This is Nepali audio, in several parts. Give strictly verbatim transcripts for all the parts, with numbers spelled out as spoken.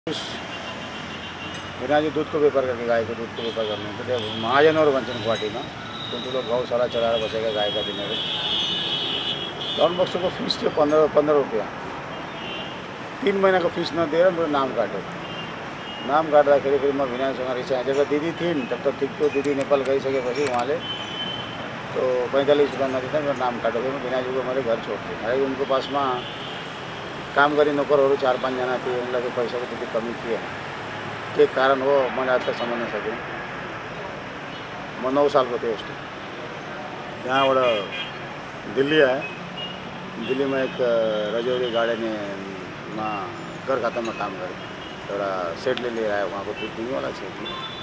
विनाजी दूध को व्यापार करके गाय को दूध को व्यापार करने तो महाजन और वंचन गुवाहाटी में कुछ लोग गौशाला चला रहा बचेगा गाय का दिन डॉन बॉक्स को फीस थे पंद्रह पंद्रह रुपया तीन महीने का फीस न दे रहा मेरा नाम काटे नाम काट रहा फिर फिर मैं विनाश रिचा जगह दीदी थी तब तक ठीक तो दीदी नेपाल गई सके पी वहाँ ले तो पैंतालीस रुपया नहीं था मेरा नाम काटे मैं विनाश जी को हमारे घर छोड़ते अरे उनको पास में काम करी नौकर और चार पाँच जना थी उन लोग पैसा की थोड़ी कमी थी के कारण वो मैं आज तक समझ नहीं सके मैं नौ साल को थे उस टाइम जहाँ बड़ा दिल्ली है दिल्ली में एक रजौरी गाड़ी ने माँ घर खाता में काम करे थोड़ा सेट ले ले रहा है वहाँ को दूध देने वाला सेट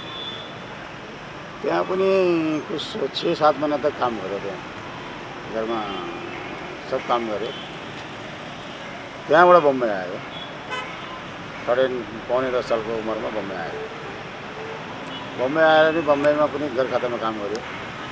ત્યાં अपनी कुछ छः सात महीने तक काम करे थे घर में सब काम करे ત્યાં बड़ा बॉम्बे आया साढ़े पौने दस साल की उम्र में बॉम्बे आया बॉम्बे आया नहीं बॉम्बे में अपनी घर खाता में काम करे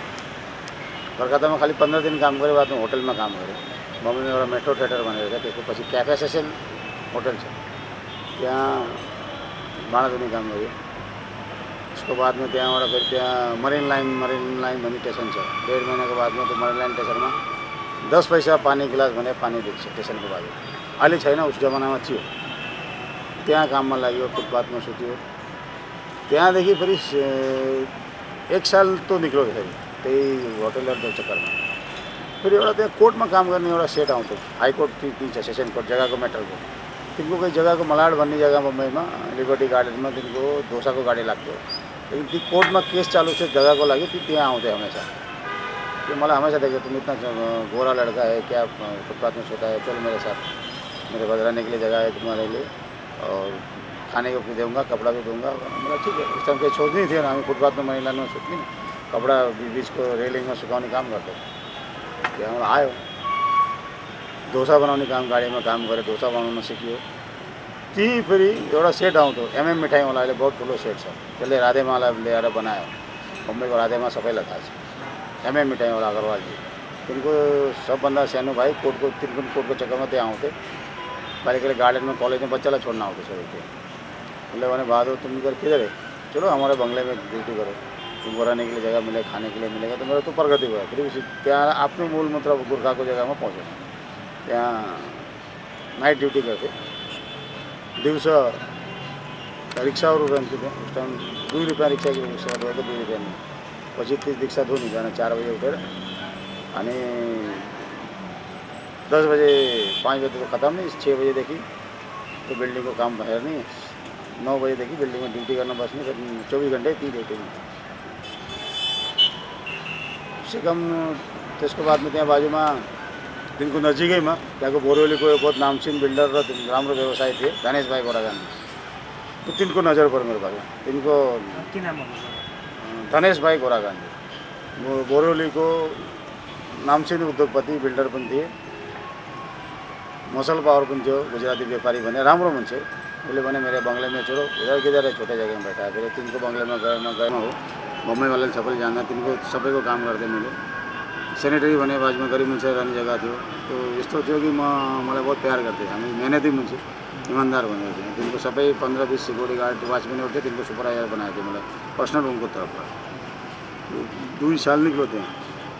घर खाता में खाली पंद्रह दिन काम करे बाद में होटल में काम करे बॉम्बे में बड़ा मेट्रो थिएटर बने था तो पी कैफे सेशन होटल है त्या बाणाधुनी काम करे उसके बाद में त्या वाला फिर त्या मरीन लाइन मरीन लाइन बनी स्टेशन है डेढ़ महीने के बाद में तो मरीन लाइन स्टेशन में दस पैसा पानी गिलास बने पानी देख स्टेशन के बाद आली है ना उस जमाना में थी त्या काम में लगी फुटपाथ में सूती हो त्या देखी फिर एक साल तो निकलो फिर ते होटल और चक्कर में फिर एवढा त्या कोर्ट में काम करने एवढा सेट आऊँ तो हाई कोर्ट थी तीन सेशन कोर्ट जगह को मैटर को तिनको कोई जगह को मलाड बननी जगह मुंबई में लिबर्टी गार्डन में तिनको डोसा को गाड़ी लगती हो लेकिन ती कोर्ट में केस चालू से जगह को लगी थी त्या आते हमेशा कि मला हमेशा देखे तुम इतना गोरा लड़का है क्या फुटपाथ में सोता है चलो मेरे साथ मेरे बाद रहने के लिए जगह है तुम्हारे लिए और खाने को भी दूँगा कपड़ा भी दूँगा मतलब ठीक है उस टाइम कहीं सोच नहीं थी ना हमें फुटपाथ में महिला में सोचनी कपड़ा बीच को रेलिंग में सुखाने काम करते क्या हम आए डोसा बनाने काम गाड़ी में काम करे डोसा बनाना सीखियो ती फिर एवढा सेट आऊँ तो एम एम मिठाई वाला बहुत ठुलो सेट है पहले राधे माला ले आ बनाया मुंबई को राधे माँ सफाई लगा एम एम मिठाई वाला अग्रवाल जी तिनको सब बंदा सैनु भाई कोर्ट को तिनको कोर्ट को चक्कर में आऊँ थे पहले के गार्डन में कॉलेज में बच्चा ला छोड़ना होता सर के बोले मैंने बाद तुम इधर किधर है चलो हमारे बंगले में ड्यूटी करो तुमको रहने के लिए जगह मिले खाने के लिए मिलेगा तो मेरा तो प्रगति हुआ फिर उसी त्या अपने मूल मतलब गुरखा को जगह में पहुँचे त्या नाइट ड्यूटी करते दिवस रिक्शा और रनती थे उस टाइम दो रुपया रिक्शा की रिक्शा दो दो रुपया नहीं पच्चीस तीस रिक्शा धो नहीं जाना चार बजे उठे आणि दस बजे पाँच बजे तो ख़त्म नहीं छः बजे देखी तो बिल्डिंग को काम बाहर नहीं नौ बजे देखी बिल्डिंग में ड्यूटी करना बस नहीं फिर चौबीस घंटे तीन ड्यूटी में उससे कम तो इसके बाद में त्या बाजू में तिनको नजीक में त्या को बोरीवली को बहुत नामचीन बिल्डर र राम्रो व्यवसाय थे धनेश भाई गोरा गांधी तो तिनको नज़र पर मेरे पास तिनको धनेश भाई गोरा गांधी बोरीवली को नामचीन उद्योगपति बिल्डर पनि थिए मसल पावर पनि थियो गुजराती व्यापारी बने राम्रो मान्छे उसले भने मेरे बंगले में छोड़ो इधर किधर है छोटे जगह में बैठा फिर तिनको बंगले में गए मैं गए हो मुंबई वाले सबैले जाना तिनको सबैको काम गर्दै मैले सेनेटरी बने बाजू में गरीब मान्छे रहने जगह थियो तो यस्तो थियो कि म मलाई बहुत प्यार गर्थे हामी मेहनती मान्छे ईमानदार भनेको थियो तिनको सबै पंद्रह बीस सिक्योरिटी गार्ड वाचमैन थे तिनको सुपरवाइजर बनाएको थियो मलाई पर्सनल उनको तर्फबाट दुई साल निक्लो त्यहाँ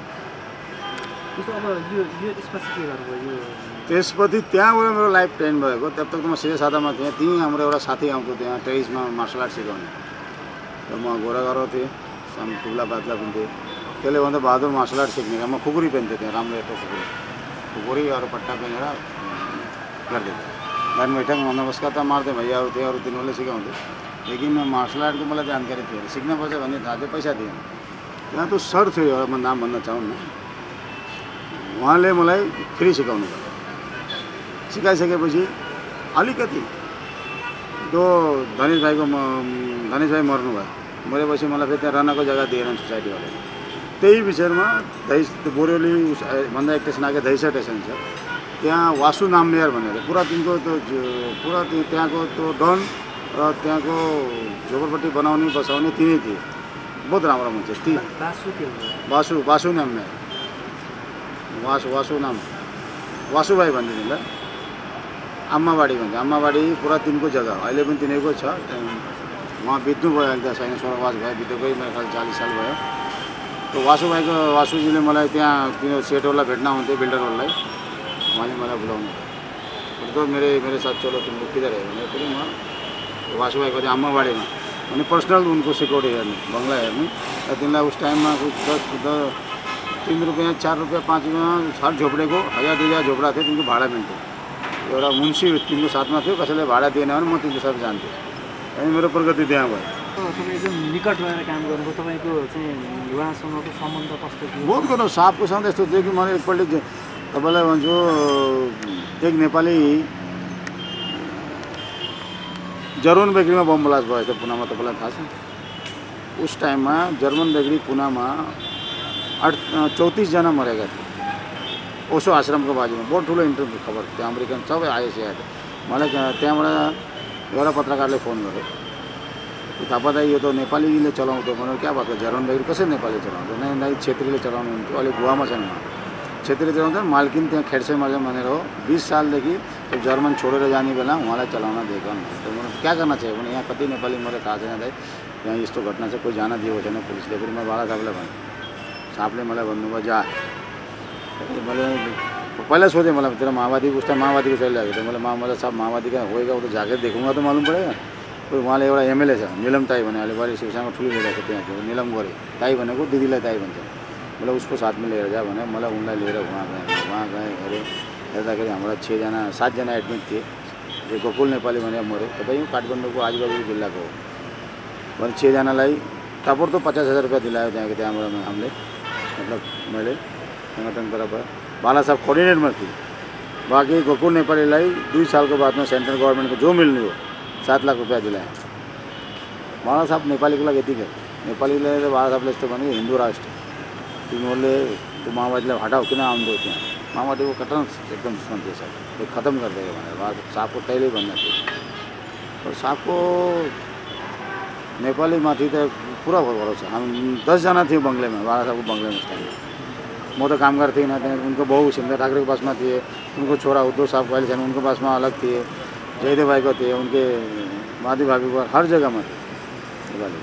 त्यसपछि त्यहाँबाट मेरो लाइफ ट्रेन भएको तब तक त म सिधै सादामा थिएँ त्यहीँ हाम्रो एउटा साथी आउँथ्यो त्यहाँ टेरिसमा मार्सल आर्ट सिकाउने र म गोरा गरो थिएँ साम टुब्ला पातला पनि थिएँ त्यसले भन्दा बहादुर मार्सल आर्ट सिक्ने म खुकुरी पहन्थेँ त्यहाँ राम्रो यस्तो खुकुरी खुकुरी अरू पट्टा पहनेर गरिदिएको बिहान बैठक नमस्कार त मार्थेँ भैयाहरू थियो अरू तिनीहरूले सिकाउँथ्यो लेकिन मार्सल आर्टको मलाई जानकारी थियो सिक्नुपर्छ भन्ने थाहा थियो पैसा थिएन त्यहाँ त सर थियो एउटा म नाम भन्न चाहन्न उहाँले मलाई फ्री सिकाउनु भयो सिकाइसकेपछि अलिकति तो धनेश भाई को धनेश भाई मर्नु भयो मरेपछि मलाई फेरि त्यहाँ रहनको जग्गा दिएन सोसाइटी वाले त्यही विषयमा दही बोरिवली भन्दा एक स्टेसन आगे दहीसा स्टेसन छ त्यहाँ वासु नामनियार भनेर पुरा तिनको त्यो पुरा त्यहाँको त्यो डन र त्यहाँको झोपडपट्टि बनाउने बसाउने तिनै थिए बहुत राम्रो मान्छे ती वासु वासु नामनियार वासु वासु नाम वासु भाइ भनिदिनु ल अम्माबाडी भन्छ अम्माबाडी पुरा तिनको जग्गा अहिले पनि तिनीहरूको छ उहाँ बित्नु भयो अहिले त छैन स्वर्गवास भयो बितेकै मेरो ख्याल चालिस साल भयो त्यो वासु भाइको वासुजीले मलाई त्यहाँ तिनीहरू सेटहरूलाई भेट्न आउँथ्यो बिल्डरहरूलाई उहाँले मलाई बोलाउनु तो मेरे मेरे साथ चलो तुम लोग किधर है मैं बोली वहाँ वासु भाई को अम्माबाड़ी में मैंने पर्सनल उनको सिक्योरिटी हेर्ने बंगला हेर्ने तिमीलाई उस टाइममा कुछ दस दस तीन रुपये चार रुपये पाँच रुपये हर झोपड़ेको हजार दुई हजार झोपड़ा थियो तिनको भाडा मिल्थ्यो एउटा मुन्सी तिनको साथमा थियो कसैले भाडा दिएन भने म तिनको साथ जान्थेँ अनि मेरो प्रगति त्यहाँ भयो तपाईँ एकदम निकट भएर काम गर्नुभयो तपाईँको चाहिँ उहाँसँगको सम्बन्ध कस्तो थियो बहुत गर्नु सापको सँग यस्तो थियो कि मैले एकपल्ट तपाईँलाई भन्छु एक नेपाली जर्मन बेकरीमा बम ब्लास्ट भयो थियो पुनामा तपाईँलाई थाहा छ उस टाइममा जर्मन बेकरी पुनामा आठ चौतिसजना मरेका थिए ओसो आश्रमको बाजुमा बहुत ठुलो इन्टरभ्यू खबर थियो अमेरिकन सबै आएपछि आएको मलाई त्यहाँबाट एउटा पत्रकारले फोन गर्यो थापा दाई यो त नेपालीले चलाउँथ्यो भनेर क्या भएको जर्मन बेकरी कसरी नेपाली चलाउँथ्यो नै दाई छेत्रीले चलाउनु हुन्थ्यो अहिले गोवामा छैन छेत्री चलाउँथ्यो मालकिन त्यहाँ खेड्सेमा भनेर हो बिस सालदेखि त्यो जर्मन छोडेर जाने बेला उहाँलाई चलाउन दिएको क्या गर्न चाहियो भने यहाँ कति नेपाली मरे थाहा छैन दाइ यहाँ यस्तो घटना चाहिँ कोही जान दिएको छैन पुलिसले पनि म बाला साहबलाई भने साहबले मलाई भन्नुभयो जा मैले पहिला सोधेँ मलाई तेरो माओवादी उस टाइम माओवादी को चलिरहेको थियो मैले माओवादी साहब माओवादी का होएगा वो तो जाके देखूंगा तो मालूम पड़ेगा कोही उहाँले एउटा एमएलए छ निलम ताई भने अहिले बढी शिवसेनाको ठुलो लिएर छ त्यहाँ थियो निलम गोरे ताई भनेको दिदीलाई ताई भन्छ मलाई उसको साथमा लिएर जा भने मलाई उनलाई लिएर वहाँ गएँ वहाँ गएँ हेरेँ हेर्दाखेरि हाम्रा छजना सातजना एडमिट थिए जो गोकुल नेपाली भनेर मऱ्यो तपाईँ काठमाडौँको आजूबाजू जिल्लाको हो भने छजनालाई ताबडतोब पचास हजार रुपियाँ दिलायो त्यहाँको त्यहाँबाट हामीले मतलब मैले संगठन तर्फबाट बाला साहब कोअर्डिनेटमा थिए बाँकी गोकुल नेपालीलाई दुई सालको बादमा सेन्ट्रल गभर्मेन्टको जो मिल्ने हो सात लाख रुपियाँ दिलायो बाला साहब नेपालीको लागि यतिकै नेपालीले बाला साहबले यस्तो भने हिन्दू राष्ट्र तिमीहरूले त्यो माओवादीलाई हटाओ किन आउँदो त्यहाँ माओवादीको कटन एकदम दुश्मन थियो सर त्यो खत्म गरिदियो भनेर साहबको तैँले भन्ने थियो तर साहबको नेपालीमाथि त पुरा भरोसा हामी दसजना थियो बङ्गलेमा बाला साहबको बङ्गलेमा उस टाइममा म त काम गर्थेँ त्यहाँ उनको बहु सिंह ठाकरे के पासमा थिए उनको छोरा उद्धव साहब अहिले छैन उनको पासमा अलग थिए जयदेव भाई को थिए उनके माधवी भाभी को हर जग्गामा थियो नेपाली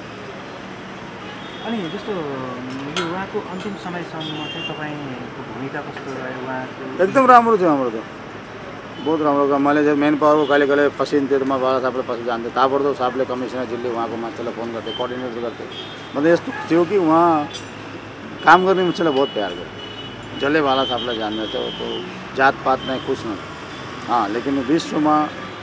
अनि जस्तो यो उहाँको अन्तिम समयसम्ममा चाहिँ तपाईँको भूमिका कस्तो रह्यो उहाँको एकदम राम्रो थियो हाम्रो त बहुत राम्रो मैले जब मेन पावरको कहिले कहिले फसिन्थ्यो त म बाला साहबले पछि जान्थेँ ताबडतोब साहबले कमिसनर जिल्ले उहाँको मान्छेलाई फोन गर्थेँ कोअर्डिनेटर गर्थेँ मतलब यस्तो थियो कि उहाँ काम गर्ने मान्छेलाई बहुत प्यार गर्थ्यो जसले बाला साहबलाई जान्दछ त्यो जात पात नै कुछ न हाँ लेकिन विश्वमा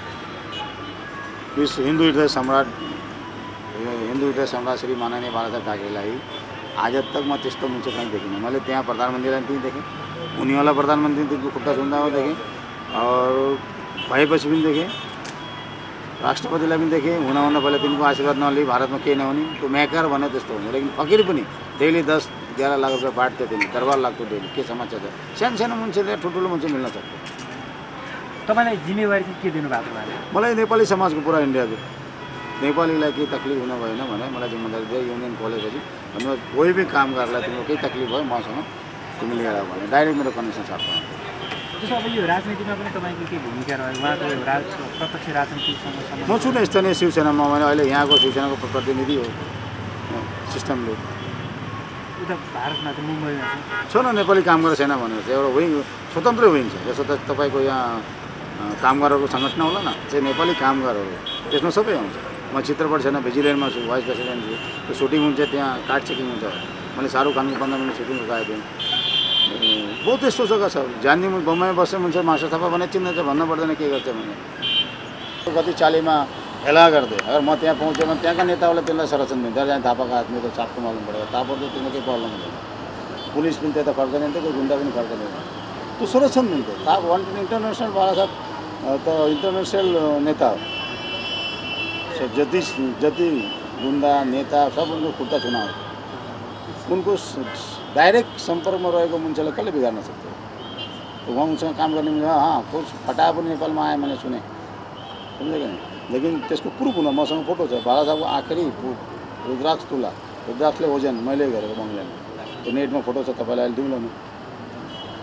विश्व हिन्दू हृदय सम्राट हिन्दू हृदय सम्राट श्री माननीय बाला साहब ठाकरेलाई आज तक म त्यस्तो मान्छे कहीँ देखिनँ मैले त्यहाँ प्रधानमन्त्रीलाई पनि देखेँ उनीहरूलाई प्रधानमन्त्री तिनको खुट्टा सुन्दा देखेँ और भएपछि पनि देखेँ राष्ट्रपतिलाई पनि देखेँ हुनभन्दा पहिला तिनको आशीर्वाद नलिई भारतमा केही नहुने त्यो म्याकर भन्यो त्यस्तो हुने लेकिन फकिर पनि डेली दस एघार लाख रुपियाँ बाँड्थ्यो त्यसले दरबार लाग्थ्यो डेली के समस्या छ सानो सानो मान्छेले ठुल्ठुलो मान्छे मिल्न सक्छ तपाईँलाई जिम्मेवारी चाहिँ के दिनुभएको थियो मलाई नेपाली समाजको पुरा इन्डियाको नेपालीलाई केही तकलिफ हुन भएन भने मलाई जिम्मेदारी दियो युनियन खोलेपछि भन्नु कोही पनि कामगारलाई तिम्रो केही तकलिफ भयो मसँग तिमी लिएर आऊ भने डाइरेक्ट मेरो कनेक्सन साथ जस्तो अब यो राजनीतिमा पनि तपाईँको के भूमिका रह्यो उहाँको राज प्रत्यक्ष राजनीतिसँग म छु न स्थानीय शिवसेनामा मैले अहिले यहाँको शिवसेनाको प्रतिनिधि हो सिस्टमले उता भारतमा चाहिँ मुम्बईमा छ न नेपाली कामगार सेना भनेर चाहिँ एउटा विङ स्वतन्त्रै विङ छ जस्तो त तपाईँको यहाँ कामगारहरूको सङ्गठन होला न चाहिँ नेपाली कामगारहरू त्यसमा सबै आउँछ म चित्रपट सेना भिजिलेन्टमा छु भाइस प्रेसिडेन्ट छु त्यो सुटिङ हुन्छ त्यहाँ कार्ड चेकिङ हुन्छ मैले शाहरुख खानको पन्ध्र मिनट सुटिङ गएको थिएँ बहुत यस्तो जग्गा छ जान्ने बम्बईमा बस्ने मान्छे मास्टर थापा भने चिन्दैछ भन्नु पर्दैन के गर्छ भने कति चालीमा हेला गर्दै अगर म त्यहाँ पहुँच्यो भने त्यहाँका नेताहरूलाई त्यसलाई संरक्षण दिन्छ जहाँ थापाका आदमी त सापको मालुम पऱ्यो तापड्यो त्यसमा केही प्रब्लम हुँदैन पुलिस पनि त्यता फर्कदैन थियो कोही गुन्डा पनि फर्कदैन त्यो संरक्षण दिन्थ्यो ताप वान इन्टरनेसनल बाला साहब त इन्टरनेसनल नेता हो जति जति गुन्डा नेता सब उनको खुट्टा चुनाव उनको डाइरेक्ट संपर्कमा रहेको मान्छेलाई कसले बिगार्न सक्छ उहाँ उसँग काम गर्ने हाँ कुछ फटाए पनि नेपालमा आयो मैले सुने बुझ्यो कि लेकिन त्यसको प्रुफ हुन मसँग फोटो छ बाला साहबको आखिरी रुद्राक्ष तुला रुद्राक्षले ओजन मैले गरेको बङ्गलामा त्यो नेटमा फोटो छ तपाईँलाई अहिले दिउँला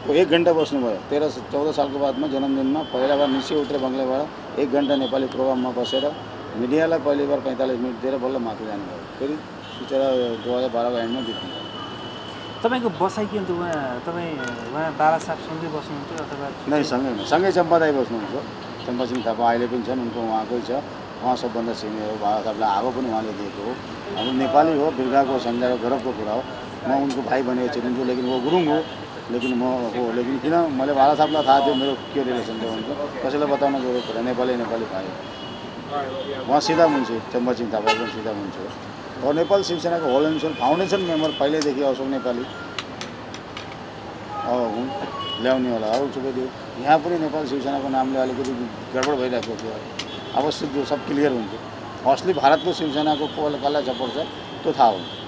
वो एक घंटा बस्नुभयो तेह्र चौध सालको बादमा जन्मदिनमा पहिला बार निस्के उत्रे बङ्गलाबाट एक घन्टा नेपाली प्रोग्राममा बसेर मिडियालाई पहिलो बार पैँतालिस मिनट दिएर बल्ल माथि जानुभयो। फेरि सुतेर दुई हजार बाह्रको एन्डमा बित्नु। तपाईँको बसाइ के अन्त उहाँ तपाईँ उहाँ बाबा साहबसँगै बस्नुहुन्थ्यो अथवा नै सँगै सँगै चम्पादाई बस्नुहुन्छ। चम्पासिंह थापा अहिले पनि छन्, उनको उहाँकै छ। उहाँ सबभन्दा सिनियर हो। बाबा साहबलाई आगो पनि उहाँले दिएको हो। अब नेपाली हो, बिर्खाको संज्ञाको गर्वको कुरा हो। म उनको भाइ भनेर चिनिन्छु, लेकिन वो गुरुङ हो। लेकिन म हो लेकिन किन मैले बाबा साहबलाई थाहा थियो मेरो के रिलेसन छ भनेर कसैलाई बताउन जरुरत परेन। नेपाली नेपाली भाइ उहाँ सिधा मुन्सी, चम्पासिंह थापा पनि सिधा मुन्सी हो। और नेपाल शिवसेनाको होल एन्ड फाउन्डेसन मेम्बर पहिल्यैदेखि अशोक नेपाली हुन् ल्याउने होला। अरू चुकैदियो यहाँ पनि नेपाल शिवसेनाको नामले अलिकति गडबड भइरहेको थियो। अवश्य त्यो सब क्लियर हुन्थ्यो। असली भारतको शिवसेनाको कसलाई सपोर्ट छ त्यो थाहा हुन्छ।